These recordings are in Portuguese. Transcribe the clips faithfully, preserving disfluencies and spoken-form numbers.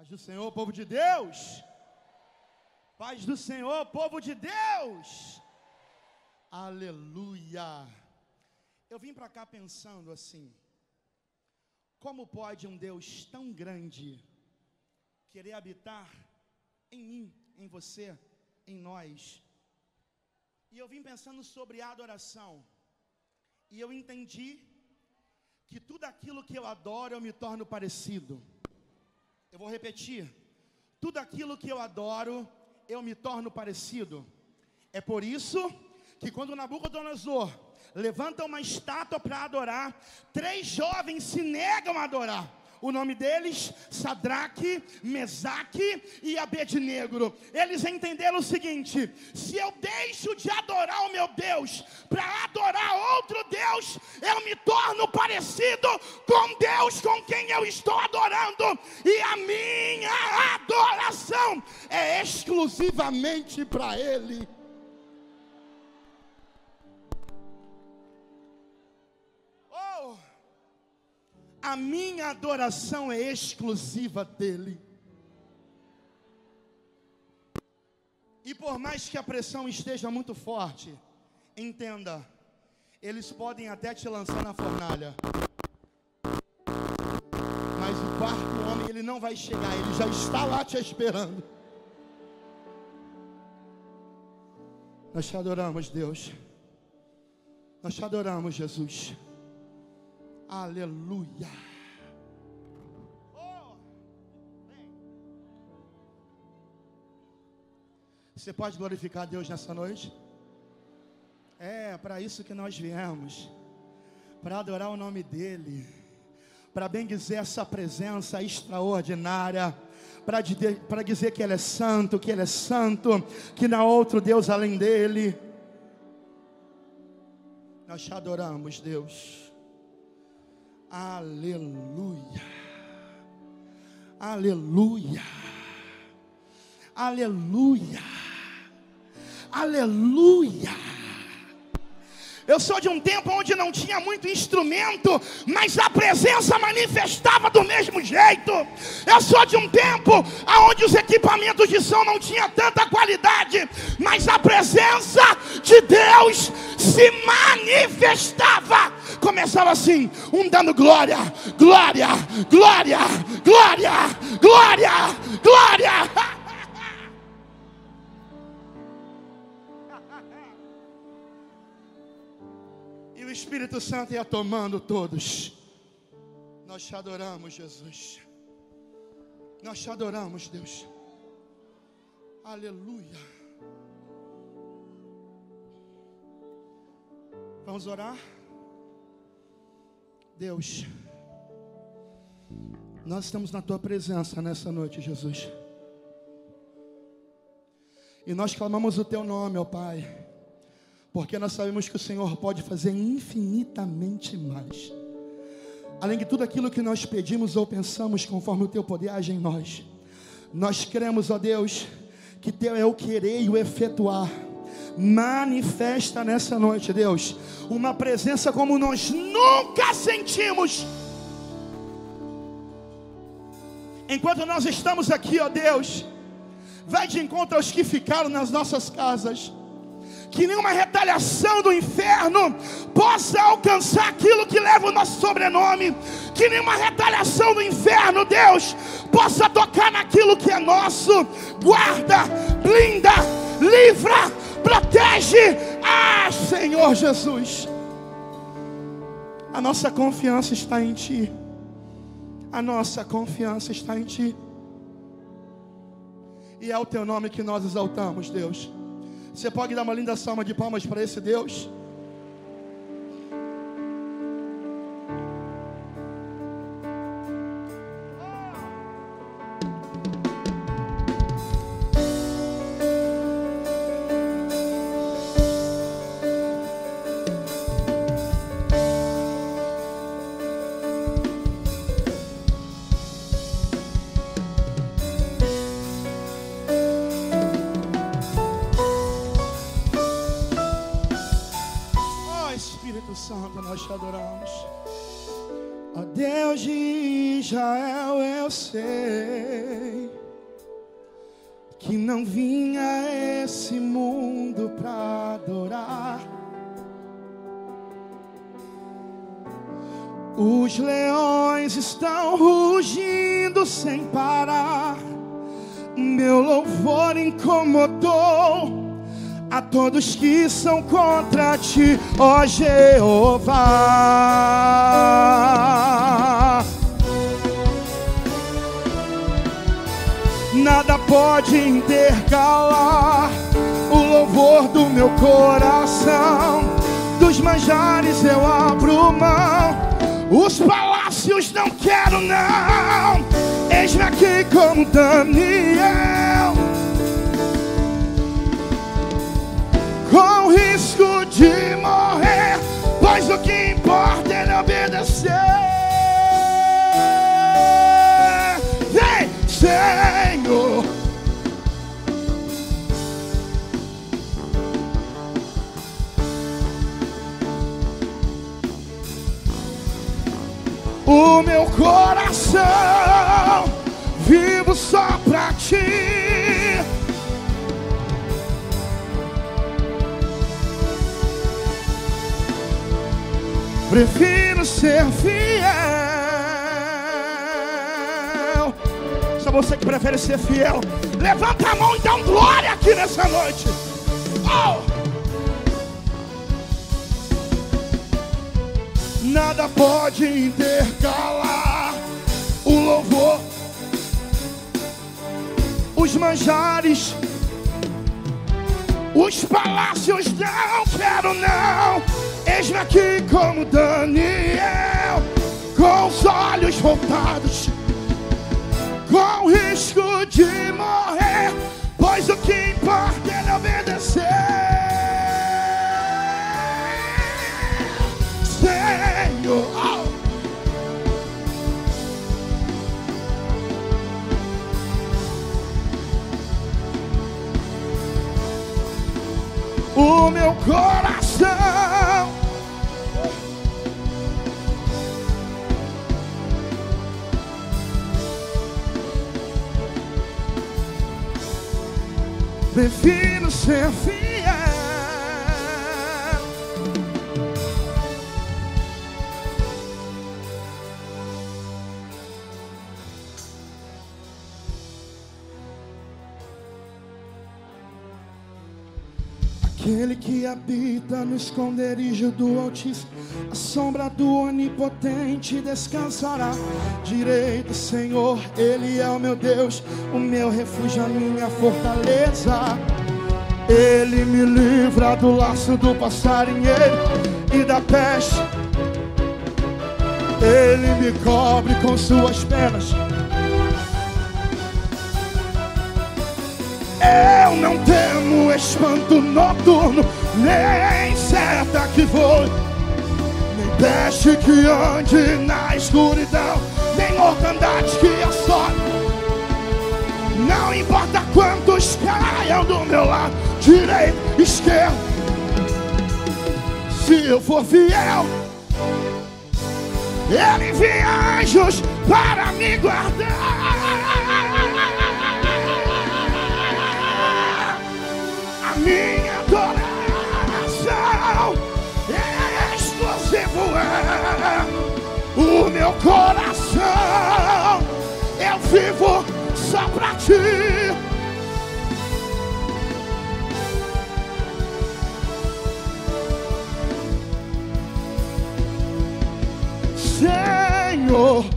Paz do Senhor, povo de Deus. Paz do Senhor, povo de Deus. Aleluia. Eu vim para cá pensando assim: como pode um Deus tão grande querer habitar em mim, em você, em nós? E eu vim pensando sobre a adoração, e eu entendi que tudo aquilo que eu adoro eu me torno parecido. Eu vou repetir: tudo aquilo que eu adoro eu me torno parecido. É por isso que quando Nabucodonosor levanta uma estátua para adorar, três jovens se negam a adorar. O nome deles, Sadraque, Mesaque e Abednego. Eles entenderam o seguinte: se eu deixo de adorar o meu Deus para adorar outro Deus, eu me torno parecido com Deus com quem eu estou adorando. E a minha adoração é exclusivamente para Ele. A minha adoração é exclusiva dEle. E por mais que a pressão esteja muito forte, entenda, eles podem até te lançar na fornalha, mas o quarto homem, ele não vai chegar, ele já está lá te esperando. Nós te adoramos, Deus. Nós te adoramos, Jesus. Aleluia. Oh, você pode glorificar a Deus nessa noite? É para isso que nós viemos, para adorar o nome dEle, para bendizer essa presença extraordinária, para dizer, para dizer que Ele é santo, que Ele é santo, que não há outro Deus além dEle. Nós te adoramos, Deus. Aleluia, aleluia, aleluia, aleluia. Eu sou de um tempo onde não tinha muito instrumento, mas a presença manifestava do mesmo jeito. Eu sou de um tempo onde os equipamentos de som não tinham tanta qualidade, mas a presença de Deus se manifestava. Começava assim, um dando glória, glória, glória, glória, glória, glória. E o Espírito Santo ia tomando todos. Nós te adoramos, Jesus. Nós te adoramos, Deus. Aleluia. Vamos orar? Deus, nós estamos na Tua presença nessa noite, Jesus. E nós clamamos o Teu nome, ó Pai, porque nós sabemos que o Senhor pode fazer infinitamente mais, além de tudo aquilo que nós pedimos ou pensamos, conforme o Teu poder age em nós. Nós cremos, ó Deus, que Teu é o querer e o efetuar. Manifesta nessa noite, Deus, uma presença como nós nunca sentimos. Enquanto nós estamos aqui, ó Deus, vai de encontro aos que ficaram nas nossas casas. Que nenhuma retaliação do inferno possa alcançar aquilo que leva o nosso sobrenome. Que nenhuma retaliação do inferno, Deus, possa tocar naquilo que é nosso. Guarda, blinda, livra, protege. Ah, Senhor Jesus, a nossa confiança está em Ti. A nossa confiança está em Ti. E é o Teu nome que nós exaltamos, Deus. Você pode dar uma linda salva de palmas para esse Deus? Santo, nós te adoramos. Ó Deus de Israel, eu sei que não vinha a esse mundo pra adorar. Os leões estão rugindo sem parar. Meu louvor incomodou a todos que são contra ti, ó Jeová. Nada pode intercalar o louvor do meu coração. Dos manjares eu abro mão. Os palácios não quero não. Eis-me aqui como Daniel, com risco de morrer, pois o que importa é ele obedecer. Vem, Senhor. O meu coração vivo só pra ti. Prefiro ser fiel. Só você que prefere ser fiel, levanta a mão e dá um glória aqui nessa noite. Oh! Nada pode intercalar o louvor. Os manjares, os palácios não quero não. Eis-me aqui como Daniel, com os olhos voltados, com risco de morrer, pois o que importa é ele obedecer. Senhor, oh. O meu coração prefiro ser fiel. Aquele que habita no esconderijo do Altíssimo, a sombra do Onipotente descansará. Direi do Senhor, Ele é o meu Deus, o meu refúgio, a minha fortaleza. Ele me livra do laço do passarinheiro e da peste. Ele me cobre com suas penas. Eu não temo espanto noturno, nem seta que voe, nem peste que ande na escuridão, nem mortandade que assole. Não importa quantos caiam do meu lado, direito, esquerdo, se eu for fiel, Ele envia anjos para me guardar. Minha adoração é exclusivo, é o meu coração. Eu vivo só pra ti. Senhor,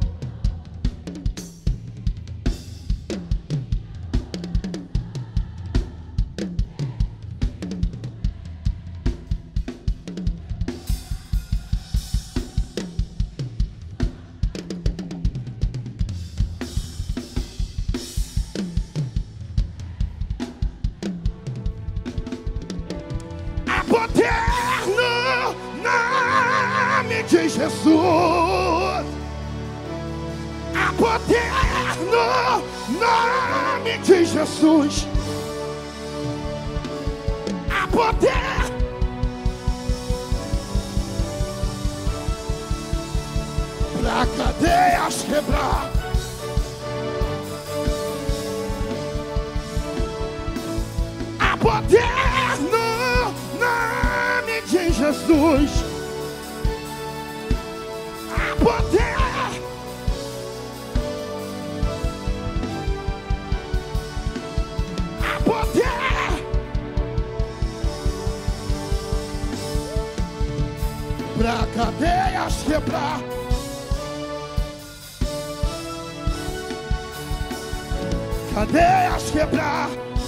de Jesus, há poder no nome de Jesus, há poder pra cadeias quebrar, poder no nome de Jesus. Há poder. Há poder. Pra cadeias quebrar. Cadeias quebrar.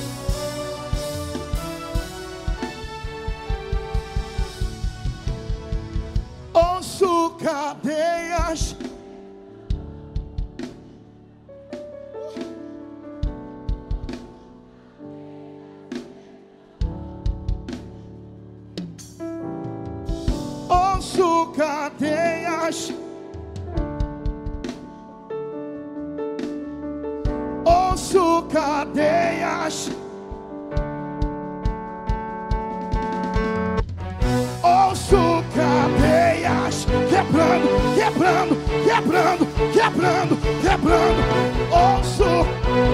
Ouço cadeias. Ouço cadeias. Ouço cadeias. Ouço cadeias quebrando, quebrando, quebrando, quebrando, quebrando. Ouço.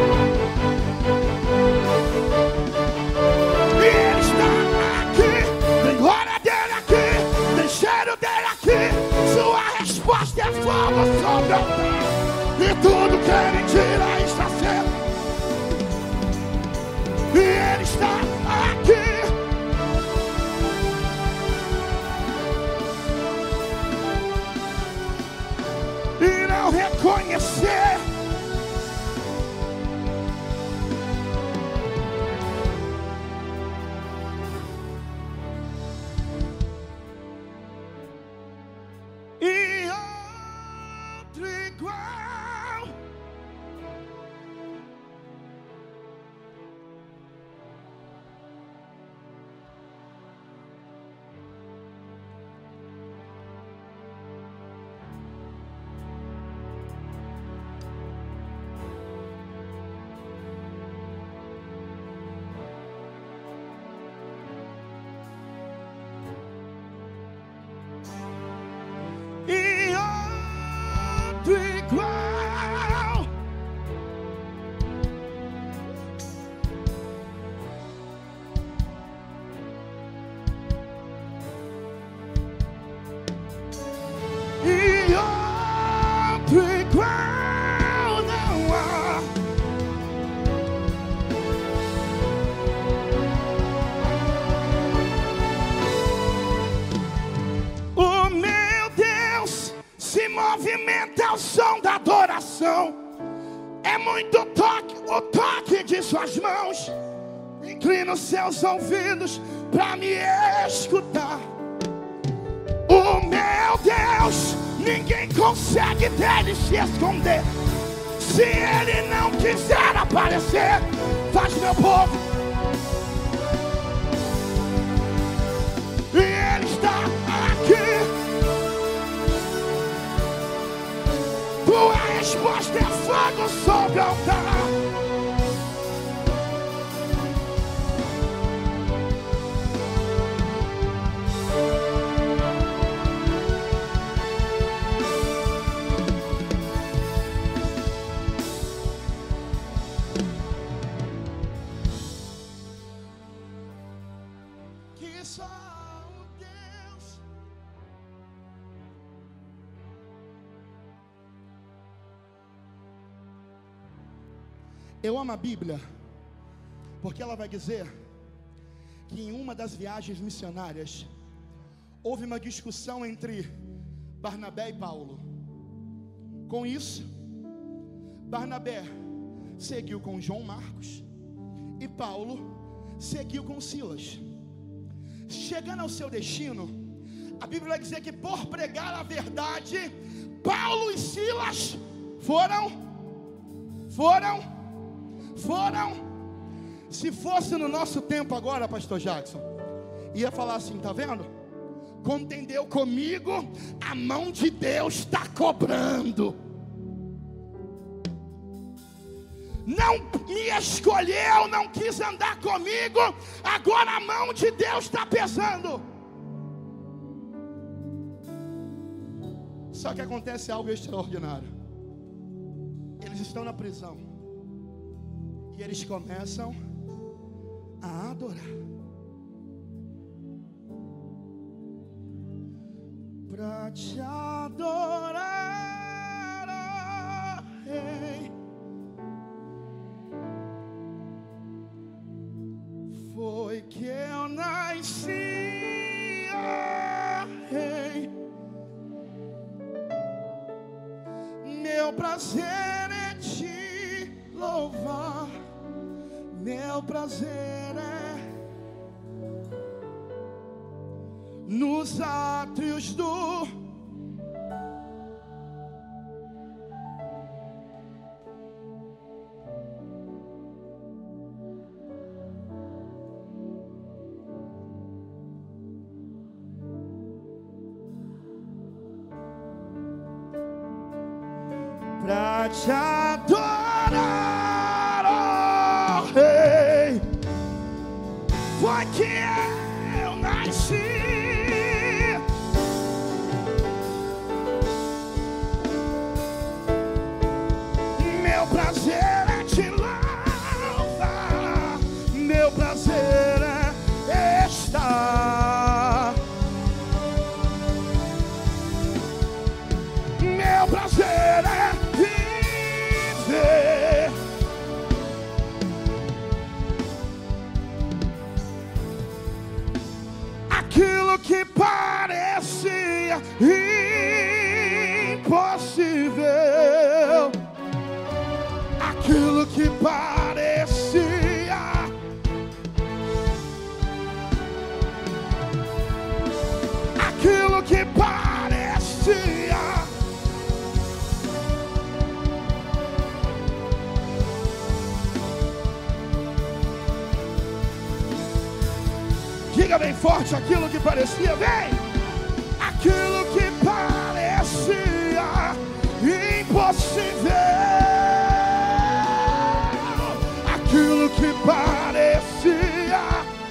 E ele está aqui. Tem glória dele aqui. Tem cheiro dele aqui. Sua resposta é fogo sobre o altar. E tudo que ele tira está certo. E ele está aqui. E não reconhecer. E outro igual. E outro igual. E outro igual não há. O meu Deus se movimenta ao som da adoração. É muito toque, o toque de suas mãos. Inclina os seus ouvidos para me escutar. O meu Deus, ninguém consegue dele se esconder. Se ele não quiser aparecer, faz meu povo. E ele está aqui. Tua resposta é fogo sobre o altar. Que só o Deus. Eu amo a Bíblia, porque ela vai dizer que em uma das viagens missionárias houve uma discussão entre Barnabé e Paulo. Com isso, Barnabé seguiu com João Marcos e Paulo seguiu com Silas. Chegando ao seu destino, a Bíblia vai dizer que por pregar a verdade, Paulo e Silas foram, foram, foram. Se fosse no nosso tempo agora, pastor Jackson, ia falar assim, tá vendo? Contendeu comigo, a mão de Deus está cobrando. Não me escolheu, não quis andar comigo, agora a mão de Deus está pesando. Só que acontece algo extraordinário. Eles estão na prisão e eles começam a adorar, pra te adorar, ó Rei. Foi que eu nasci, ó Rei. Meu prazer é te louvar, meu prazer é nos átrios do pra te adorar, ó Rei. Foi que eu nasci, meu prazer é te louvar, meu prazer é estar, meu prazer é viver. Aquilo que parecia impossível, aquilo que parecia, aquilo que parecia, diga bem forte, aquilo que parecia, vem, aquilo que parecia impossível, aquilo que parecia,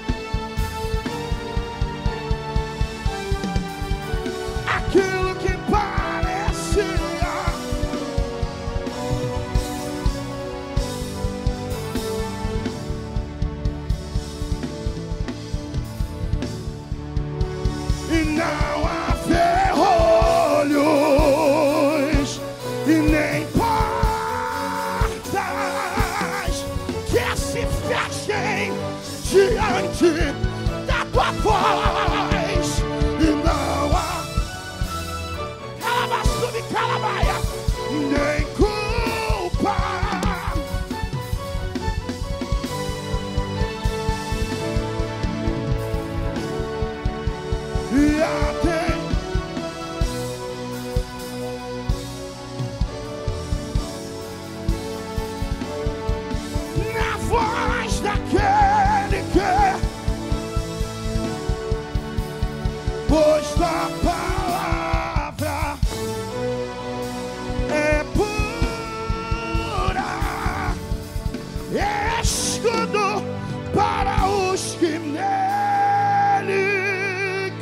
aquilo que parecia, e não há ferrolhos e nem portas que se fechem diante da tua voz, e não há calabaço de calabaia, nem culpa, e até na voz daquele que, pois tua palavra é pura, escudo para os que nele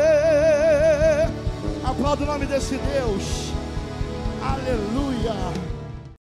crê. Aplauda o nome desse Deus. Aleluia.